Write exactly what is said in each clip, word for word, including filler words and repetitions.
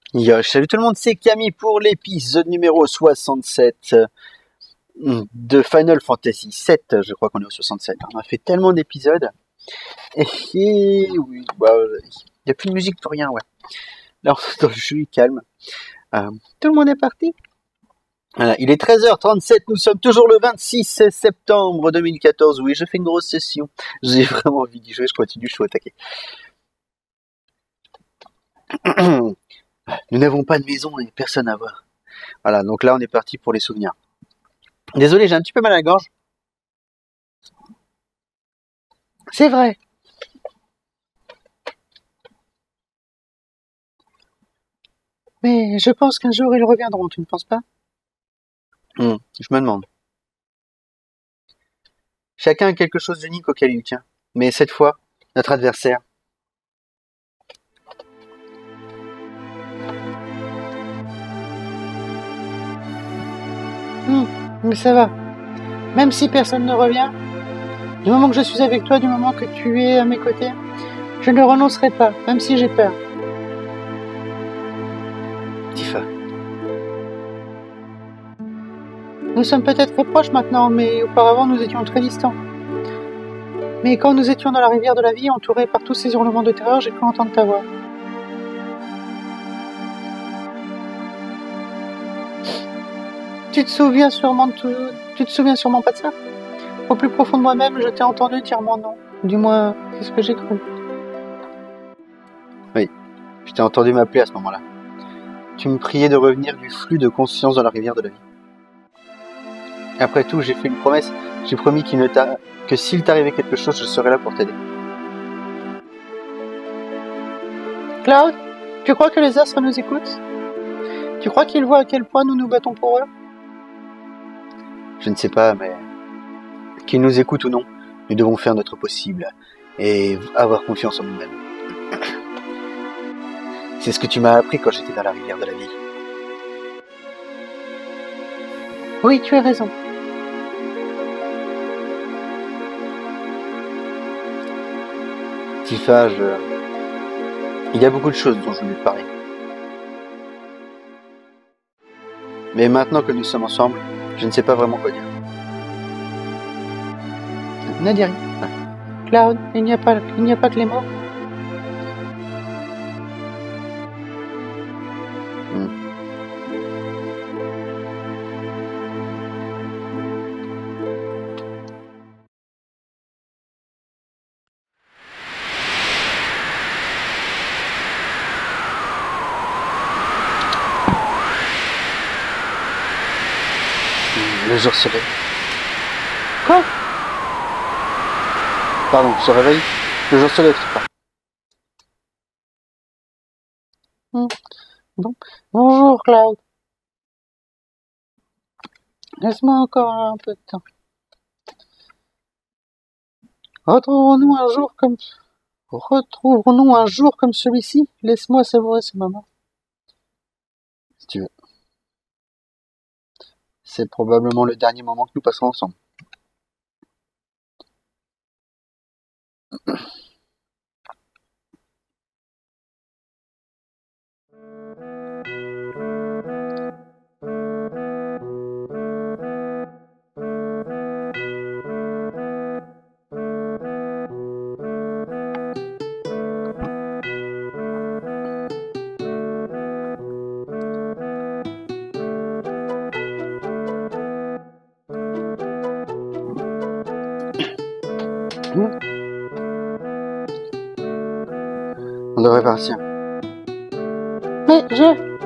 Yo, salut tout le monde, c'est Camille pour l'épisode numéro soixante-sept de Final Fantasy sept. Je crois qu'on est au soixante-sept. On a fait tellement d'épisodes. Et, et oui, bah, il n'y a plus de musique pour rien, ouais. Là, on est dans le jeu calme. Euh, tout le monde est parti. Voilà, il est treize heures trente-sept, nous sommes toujours le vingt-six septembre deux mille quatorze. Oui, je fais une grosse session. J'ai vraiment envie d'y jouer, je continue, je suis attaqué. Nous n'avons pas de maison et personne à voir. Voilà, donc là, on est parti pour les souvenirs. Désolé, j'ai un petit peu mal à la gorge. C'est vrai. Mais je pense qu'un jour ils reviendront, tu ne penses pas? Hum, Je me demande. Chacun a quelque chose d'unique auquel il tient. Mais cette fois, notre adversaire. Hum, mais ça va. Même si personne ne revient, du moment que je suis avec toi, du moment que tu es à mes côtés, je ne renoncerai pas, même si j'ai peur. Tifa. Nous sommes peut-être très proches maintenant, mais auparavant nous étions très distants. Mais quand nous étions dans la rivière de la vie, entourés par tous ces hurlements de terreur, j'ai cru entendre ta voix. Tu te souviens sûrement de tout... Tu te souviens sûrement pas de ça? Au plus profond de moi-même, je t'ai entendu dire mon nom. Du moins, c'est ce que j'ai cru. Oui, je t'ai entendu m'appeler à ce moment-là. Tu me priais de revenir du flux de conscience dans la rivière de la vie. Après tout, j'ai fait une promesse. J'ai promis qu'il ne t'a... que s'il t'arrivait quelque chose, je serais là pour t'aider. Cloud, tu crois que les astres nous écoutent? Tu crois qu'ils voient à quel point nous nous battons pour eux? Je ne sais pas, mais... qu'ils nous écoutent ou non, nous devons faire notre possible et avoir confiance en nous-mêmes. C'est ce que tu m'as appris quand j'étais dans la rivière de la vie. Oui, tu as raison. Tifa, je... il y a beaucoup de choses dont je voulais te parler. Mais maintenant que nous sommes ensemble, je ne sais pas vraiment quoi dire. Ne dis rien. Cloud, il n'y a pas, il n'y a pas que les mots. Hmm. Le jour se lève. Quoi? Pardon, se réveille. Le jour se lève, c'est pas. Hmm. Bon. Bonjour, Cloud. Laisse-moi encore un peu de temps. Retrouvons-nous un jour comme... Retrouvons-nous un jour comme celui-ci. Laisse-moi savourer ce moment. Si tu veux. C'est probablement le dernier moment que nous passerons ensemble. Mmh. On devrait partir. Mais je...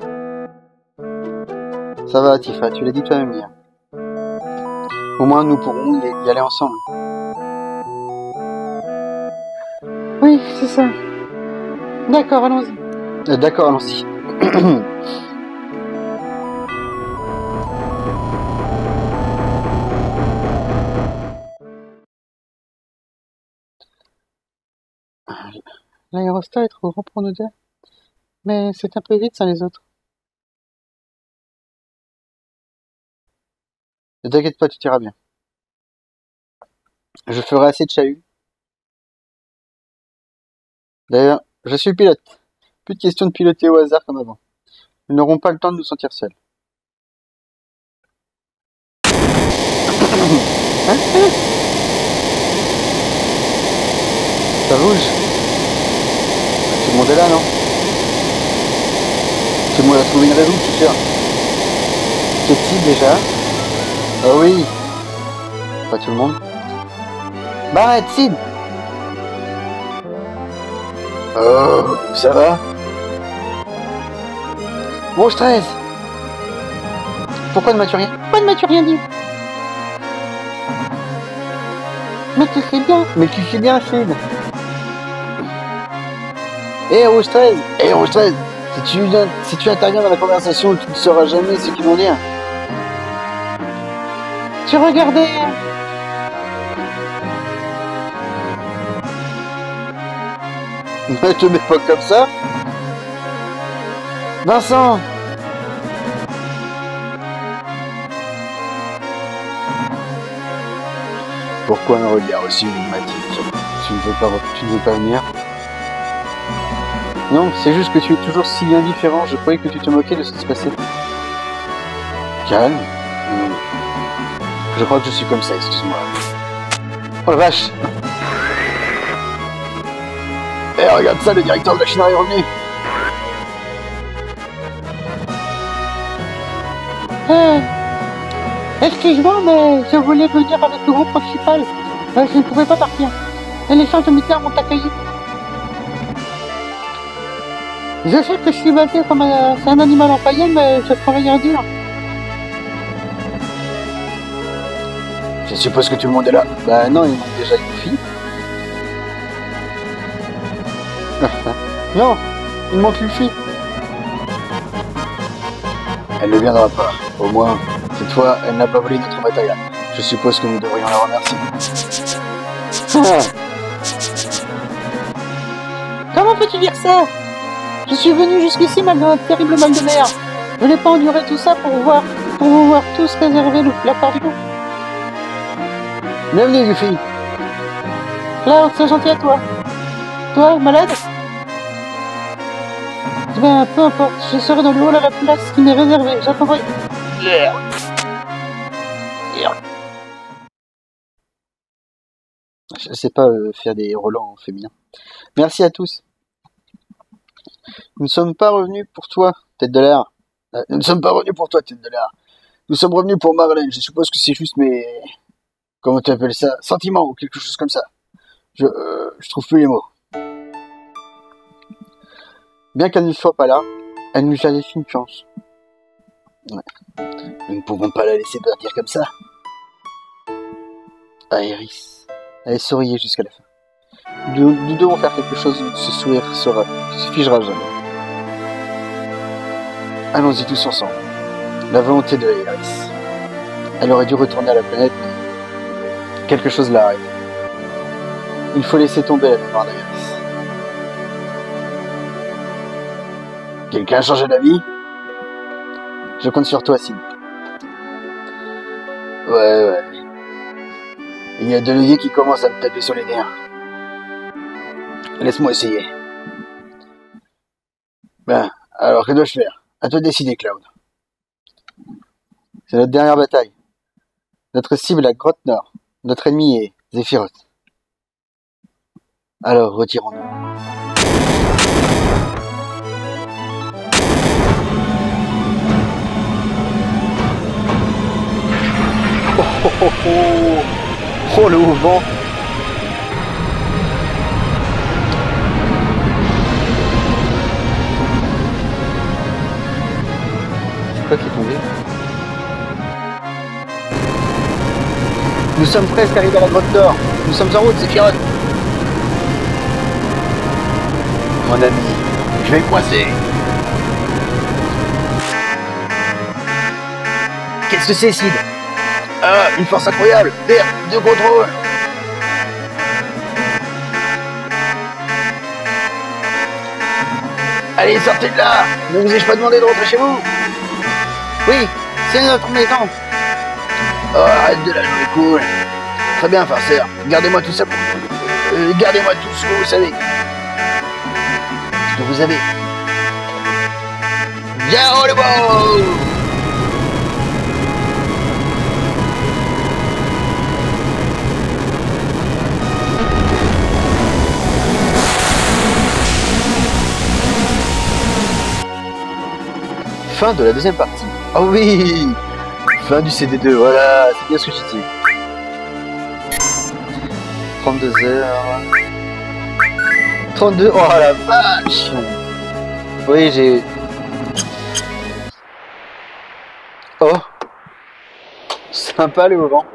Ça va, Tifa, tu l'as dit toi-même hier. Au moins, nous pourrons y aller ensemble. Oui, c'est ça. D'accord, allons-y. Euh, D'accord, allons-y. L'aérostat est trop grand pour nous deux. Mais c'est un peu vite sans les autres. Ne t'inquiète pas, tu t'iras bien. Je ferai assez de chahut. D'ailleurs, je suis le pilote. Plus de question de piloter au hasard comme avant. Nous n'aurons pas le temps de nous sentir seuls. Hein? Ça bouge. Tout le monde est là, non? Tout le monde a trouvé une raison, je suis sûr. Qu'est-il déjà? Oh oui. Pas tout le monde. Bah arrête, Sid. Oh, ça va? Rouge treize. Pourquoi ne m'as-tu rien? Pourquoi ne m'as-tu rien dit? Mais tu sais bien. Mais tu sais bien, Sid. Eh, hey, Rouge treize. Eh, hey, Rouge treize. Si tu, si tu interviens dans la conversation, tu ne sauras jamais ce qu'ils vont dire. Tu regardais. Ne te mets pas comme ça. Vincent. Pourquoi un regard aussi énigmatique? Tu ne veux pas, tu ne veux pas venir? Non, c'est juste que tu es toujours si indifférent. Je croyais que tu te moquais de ce qui se passait. Calme. Mmh. Je crois que je suis comme ça, excuse-moi. Oh la vache. Eh, hey, regarde ça, le directeur de la Chine est revenu. Euh, Excuse-moi, mais je voulais venir avec le groupe principal. Euh, je ne pouvais pas partir. Et les centres militaires m'ont accueilli. Je sais que je suis basé comme un, c'est un animal en païenne, mais je ferai rien dire. Je suppose que tout le monde est là. Bah non, il manque déjà une fille. Non, il manque une fille. Elle ne viendra pas. Au moins, cette fois, elle n'a pas volé notre matériel. Je suppose que nous devrions la remercier. Comment peux-tu dire ça? Je suis venu jusqu'ici malgré un terrible mal de mer. Je n'ai pas enduré tout ça pour voir, pour vous voir tous réserver la part du loup. Bienvenue, Goofy. Cloud, c'est gentil à toi. Toi, malade? Eh bien, peu importe, je serai dans le hall à la place qui m'est réservée. J'attendrai. Yeah. Yeah. Je sais pas euh, faire des relents féminins. Merci à tous. Nous ne sommes pas revenus pour toi, tête de l'air. Euh, nous ne sommes pas revenus pour toi, tête de l'air. Nous sommes revenus pour Marlène. Je suppose que c'est juste mes... Comment tu appelles ça? Sentiments ou quelque chose comme ça. Je, euh, je trouve plus les mots. Bien qu'elle ne soit pas là, elle nous a laissé une chance. Ouais. Nous ne pouvons pas la laisser partir comme ça. Ah, Iris. Elle souriait jusqu'à la fin. Nous, nous devons faire quelque chose, ce sourire sera, se figera jamais. Allons-y tous ensemble. La volonté de Iris. Elle aurait dû retourner à la planète, mais quelque chose l'a arrêtée. Il faut laisser tomber la mémoire d'Iris. Quelqu'un a changé d'avis? Je compte sur toi, Sid. Ouais, ouais. Il y a deux leviers qui commencent à me taper sur les nerfs. Laisse-moi essayer. Ben, alors que dois-je faire? À toi de décider, Cloud. C'est notre dernière bataille. Notre cible est la grotte nord. Notre ennemi est Zephyros. Alors, retirons-nous. Oh, oh, oh, oh. Oh, le vent. C'est quoi qui est tombé? Nous sommes presque arrivés à la grotte d'or. Nous sommes en route, Zephyros. Mon ami, je vais coincer. Qu'est-ce que c'est, Sid? Ah, une force incroyable. Perte de contrôle. Allez, sortez de là. Ne vous ai-je pas demandé de rentrer chez vous? Oui, c'est notre maison. Oh, arrête de la jouer cool. Très bien, farceur. Gardez-moi tout ça pour... Euh, gardez-moi tout ce que vous savez. Ce que vous avez. Geronimo! Fin de la deuxième partie. Oh oui! Fin du C D deux, voilà, c'est bien ce que j'ai dit. trente-deux heures. trente-deux, oh la vache! Oui, j'ai... Oh! Sympa le vent.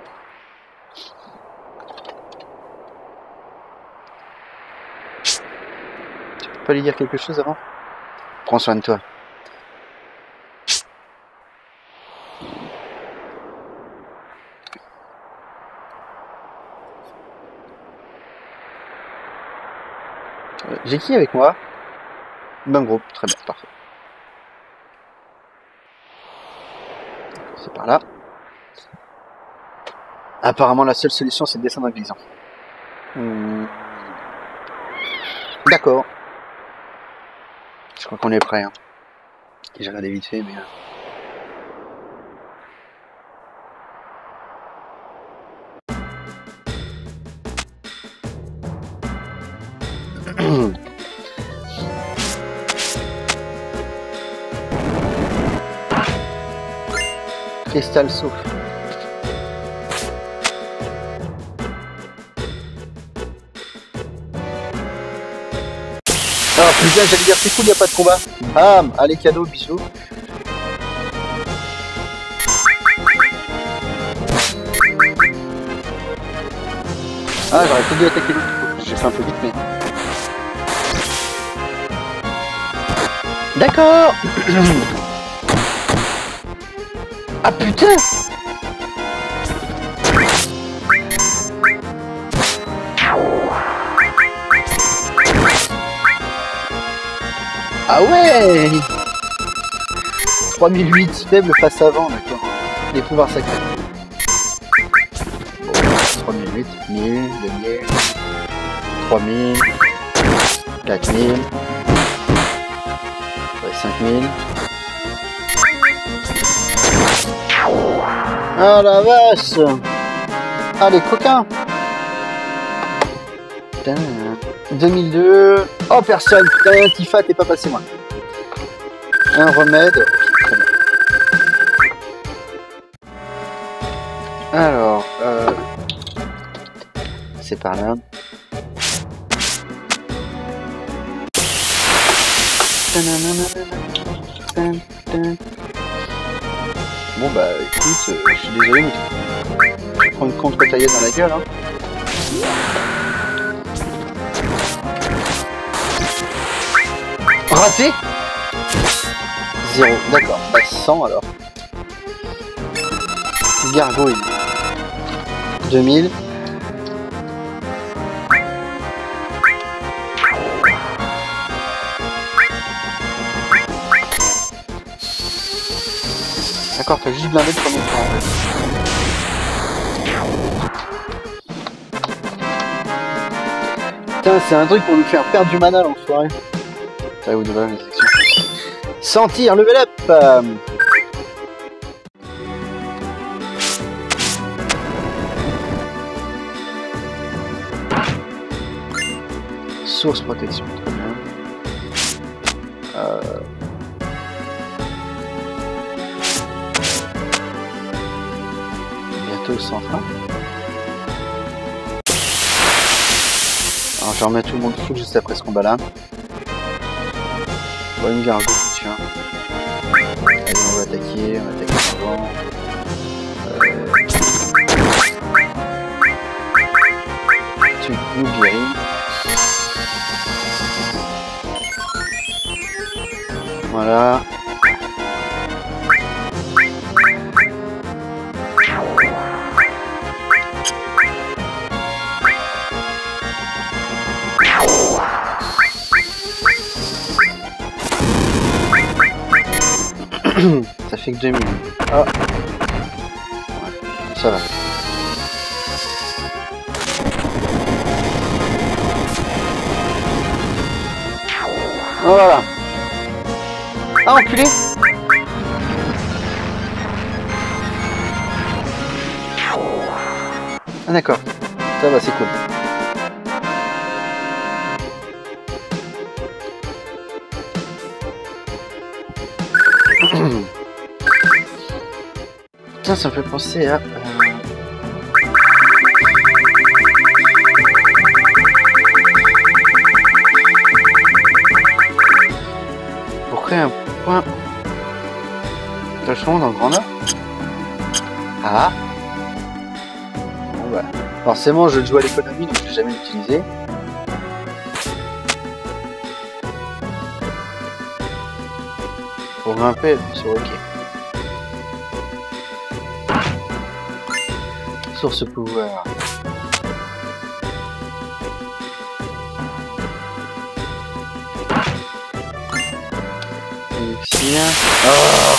Tu peux pas lui dire quelque chose avant? Prends soin de toi. J'ai qui avec moi? Bon groupe, très bien, parfait. C'est par là. Apparemment, la seule solution, c'est de descendre en glissant. Hmm. D'accord. Je crois qu'on est prêt. Hein. J'ai regardé vite fait, mais... Cristal souffle. Ah putain, j'allais dire c'est cool, y a pas de combat. Ah, allez cadeau, bisous. Ah, j'aurais peut-être dû attaquer l'autre. J'ai fait un peu vite, mais... D'accord. Ah putain. Ah ouais. trois mille huit faible face avant, d'accord. Les pouvoirs sacrés. Bon, trois mille huit, mille, deux mille, trois mille, quatre mille, cinq mille. Ah la vache. Ah les coquins. Putain. deux mille deux. Oh personne. Putain, Tifa, t'es pas passé moi. Un remède. Très bien. Alors, euh... c'est par là. Bon bah écoute, euh, je suis désolé mais je vais prendre une contre-taillette dans la gueule hein. Raté. Zéro, d'accord, bah cent alors. Gargouille. deux mille. D'accord, t'as juste blindé le premier tour en fait. Putain, c'est un truc pour nous faire perdre du mana l'enfoiré. Ça vous devez la section. Sentir, level up euh... Source protection, très bien. Euh... Bientôt cent vingt. Alors je vais remettre tout le monde full juste après ce combat là. Bon, une gargouille, tiens. Allez, on va attaquer, on va attaquer avant. Euh... Tu nous guéris. Voilà. Ça fait que deux minutes. Ah. Ouais, ça va. Voilà. Ah, enculé! Ah d'accord, ça va, c'est cool. Putain, ça me fait penser à... Euh... Pour créer un point d'attachement dans le grand nord. Ah. Bon bah, forcément je joue à l'économie donc je l'ai jamais utilisé. Pour grimper sur OK. Source pouvoir. Elixir. Oh.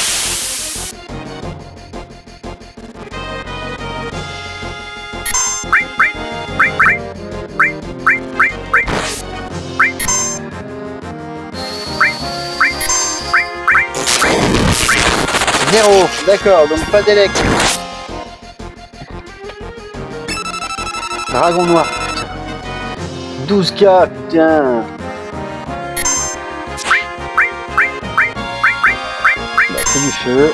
Zéro, d'accord, donc pas d'élect. Dragon noir, putain. douze K, putain. Bah, c'est du feu.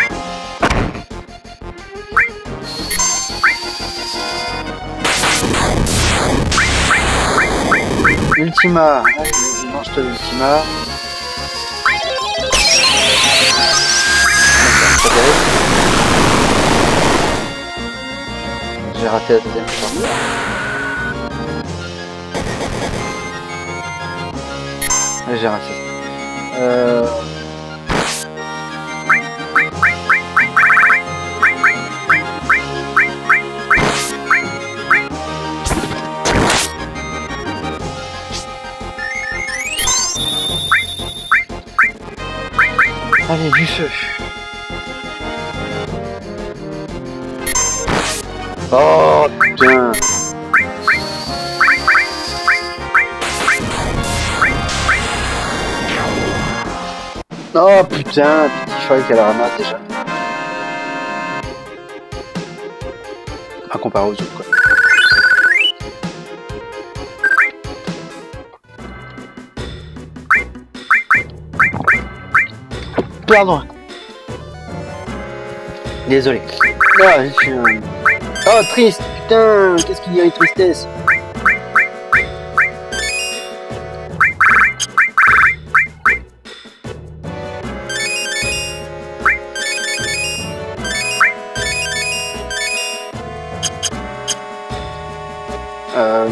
Ultima. Allez, mange-toi l'Ultima. J'ai raté la deuxième fois. Ouais, j'ai raté. Euh... Allez, du feu. Oh putain. Oh putain, petit feuille qu'elle ramasse déjà. À comparer aux autres quoi. Pardon. Désolé. Ah, je suis un... Oh, triste, putain, qu'est-ce qu'il y a une tristesse. Euh...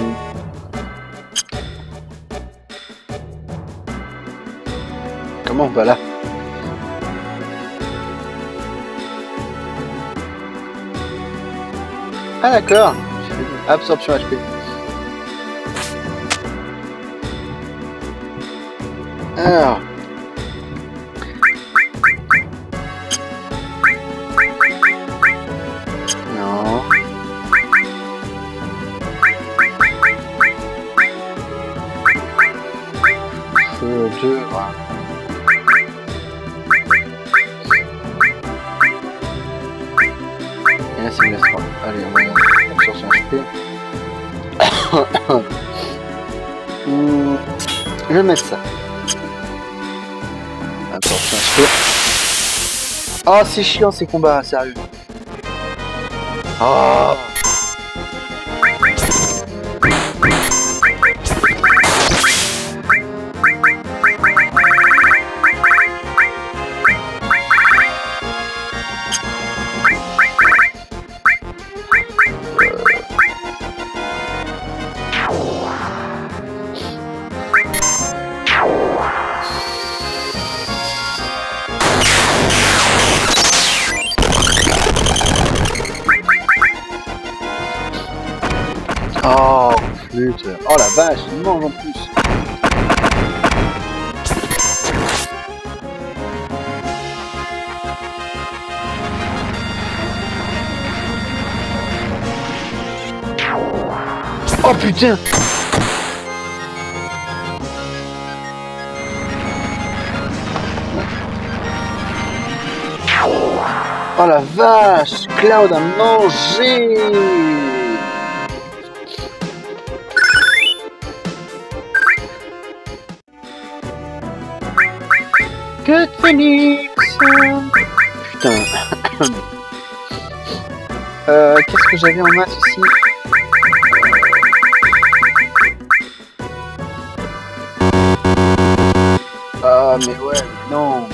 Comment on va là? Ah d'accord, absorption H P. Alors. Non. Feu deux, voilà. Et là c'est le trois. Allez, on va absorption H P. hmm, je vais mettre ça. Absorption H P. Oh, c'est chiant ces combats, sérieux. Oh. Oh putain. Oh la vache, il mange en plus. Oh putain. Oh la vache, Cloud a mangé. Que de Phoenix. Putain. euh, Qu'est-ce que j'avais en maths aussi? Ah mais ouais, non.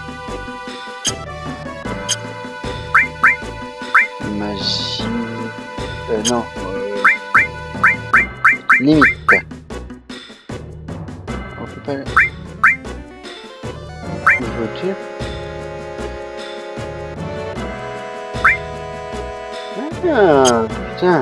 Magie... Euh, non. Euh... Limite. On peut pas... Voiture. Ah, putain.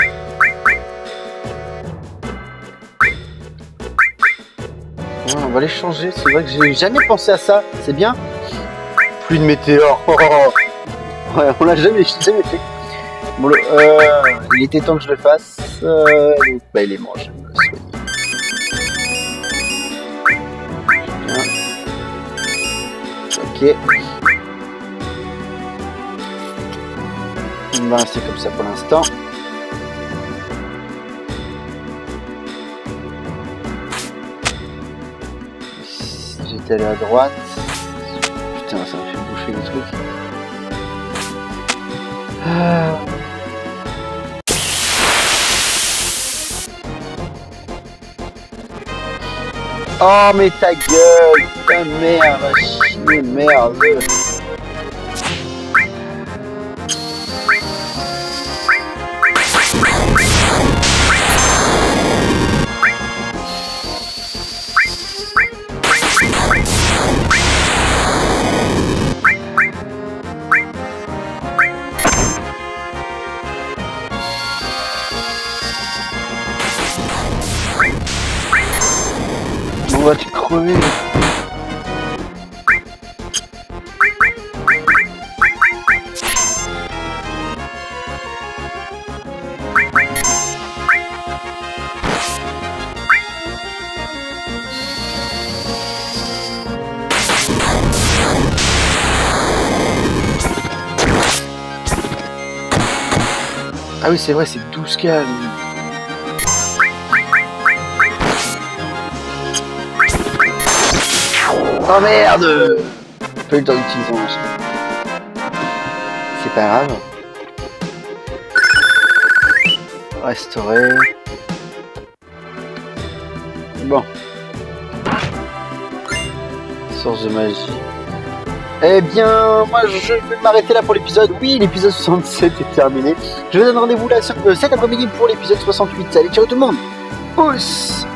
Ouais, on va les changer. C'est vrai que j'ai jamais pensé à ça. C'est bien. Plus de météores. Oh, oh, oh. Ouais, on l'a jamais, jamais fait. Bon, le, euh, il était temps que je le fasse. Euh, donc, bah, il est mort. Je vais me soigner. Ok. On va rester comme ça pour l'instant. J'étais allé à droite. Putain, ça me fait bouffer le truc. Ah. Oh mais ta gueule, ta merde, va chier, merde. On va te crever. Ah oui, c'est vrai, c'est douze K. Oh merde! Pas eu le temps d'utiliser mon machin. C'est pas grave. Restaurer. Bon. Source de magie. Eh bien, moi je vais m'arrêter là pour l'épisode. Oui, l'épisode soixante-sept est terminé. Je vous donne rendez-vous là cet après-midi pour l'épisode soixante-huit. Allez, ciao tout le monde! Pouce!